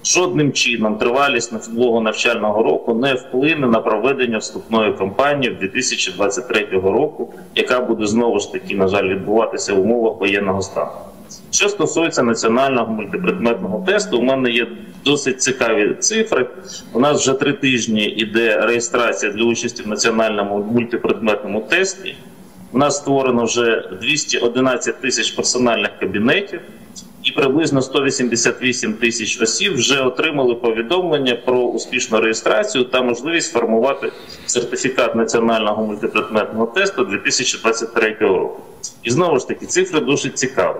жодним чином тривалість нового навчального року не вплине на проведення вступної кампанії 2023 року, яка буде знову ж таки, на жаль, відбуватися в умовах воєнного стану. Що стосується національного мультипредметного тесту, у мене є досить цікаві цифри. У нас вже 3 тижні йде реєстрація для участі в національному мультипредметному тесті. У нас створено вже 211 тисяч персональних кабінетів і приблизно 188 тисяч осіб вже отримали повідомлення про успішну реєстрацію та можливість формувати сертифікат національного мультипредметного тесту 2023 року. І знову ж таки, цифри дуже цікаві.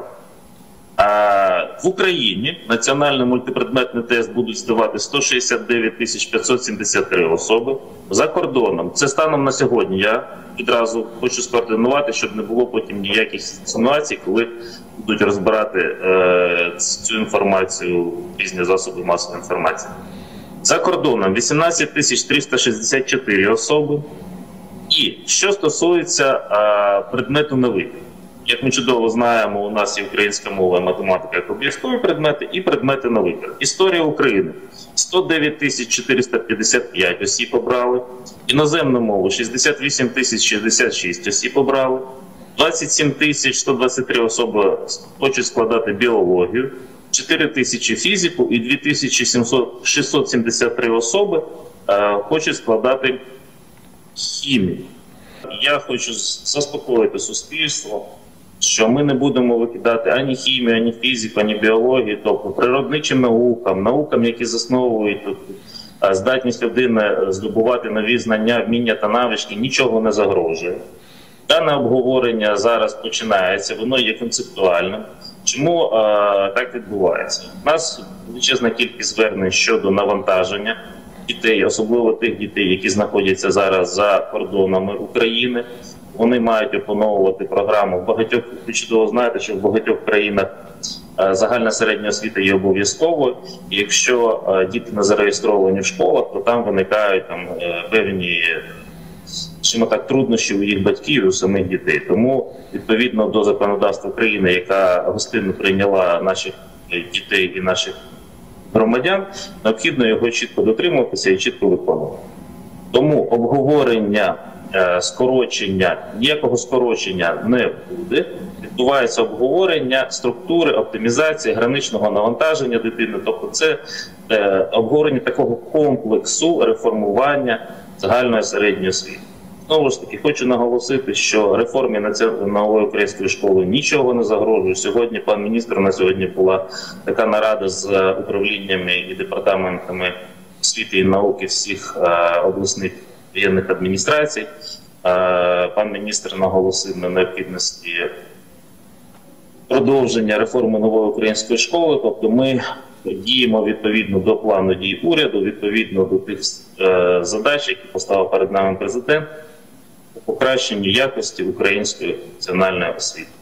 В Україні національний мультипредметний тест будуть здавати 169 573 особи. За кордоном, це станом на сьогодні, я відразу хочу скоординувати, щоб не було потім ніяких інсинуацій, коли будуть розбирати цю інформацію різні засоби масової інформації. За кордоном 18 364 особи. І що стосується предмету на вибір. Як ми чудово знаємо, у нас є українська мова і математика як обов'язкові предмети і предмети на вибір. Історія України. 109 455 осіб обрали. Іноземну мову 68 066 осіб обрали. 27 123 особи хочуть складати біологію. 4 тисячі фізику і 2673 особи хочуть складати хімію. Я хочу заспокоїти суспільство, що ми не будемо викидати ані хімію, ані фізику, ані біологію, тобто природничим наукам, які засновують здатність людини здобувати нові знання, вміння та навички, нічого не загрожує. Дане обговорення зараз починається, воно є концептуальним. Чому так відбувається? У нас величезна кількість звернень щодо навантаження дітей, особливо тих дітей, які знаходяться зараз за кордонами України. Вони мають опановувати програму. В багатьох, ви чудово знаєте, що в багатьох країнах загальна середня освіта є обов'язковою. І якщо діти не зареєстровані в школах, то там виникають певні труднощі у їх батьків і у самих дітей. Тому, відповідно до законодавства країни, яка гостинно прийняла наших дітей і наших громадян, необхідно його чітко дотримуватися і чітко виконувати. Тому обговорення ніякого скорочення не буде. Відбувається обговорення структури, оптимізації, граничного навантаження дитини. Тобто це обговорення такого комплексу реформування загальної середньої освіти. Знову ж таки, хочу наголосити, що реформі нової української школи нічого не загрожує. Сьогодні пан міністр, на сьогодні була така нарада з управліннями і департаментами освіти і науки всіх обласних воєнних адміністрацій. Пан міністр наголосив на необхідності продовження реформи нової української школи. Тобто ми діємо відповідно до плану дій уряду, відповідно до тих задач, які поставив перед нами президент, у покращенні якості української національної освіти.